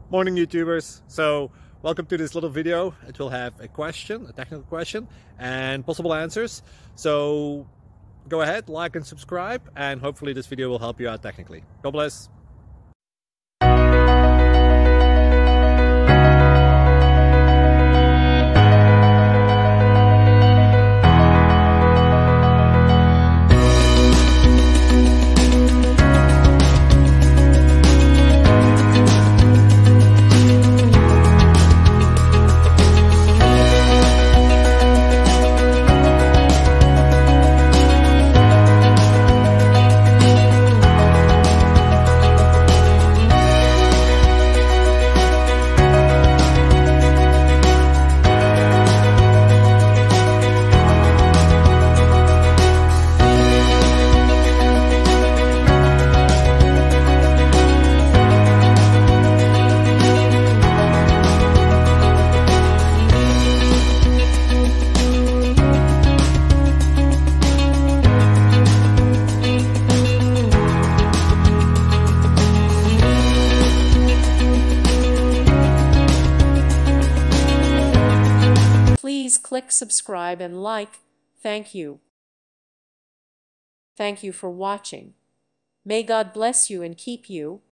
Morning YouTubers. So welcome to this little video. It will have a question, a technical question, and possible answers. So go ahead, like and subscribe, and hopefully this video will help you out technically. God bless. Please click subscribe and like. Thank you. Thank you for watching. May God bless you and keep you.